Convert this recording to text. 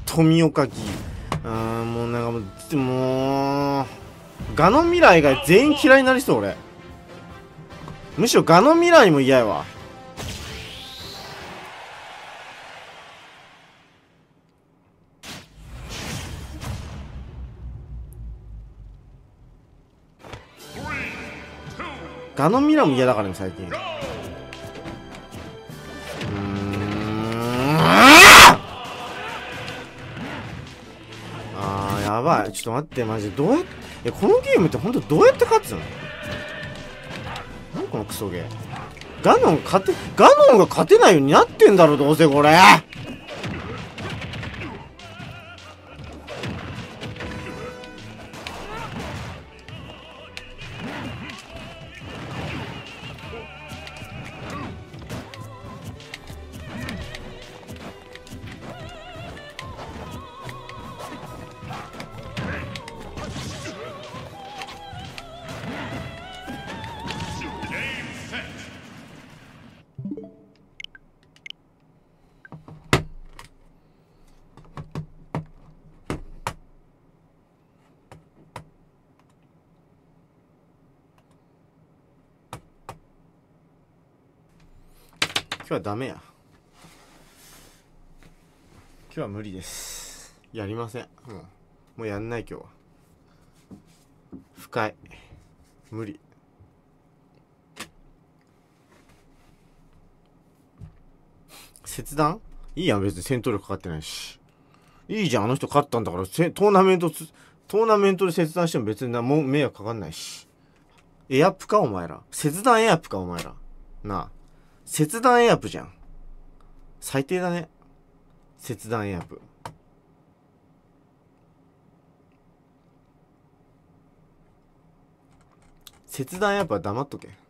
富岡義勇。もうなんかもうガノ未来が全員嫌いになりそう俺。むしろガノ未来も嫌やわ。ガノミラも嫌だからね最近。やばい。ちょっと待ってマジでどうやってこのゲームってほんとどうやって勝つの？何このクソゲー。ガノンが勝てないようになってんだろどうせこれ。今日はダメや。今日は無理です。やりません。もうやんない今日は。深い。無理。切断いいやん別に戦闘力かかってないし。いいじゃんあの人勝ったんだからトーナメントで切断しても別にもう迷惑かかんないし。エアップかお前ら。切断エアップかお前ら。なあ。切断エアップじゃん。最低だね。切断エアップ。切断エアップは黙っとけ。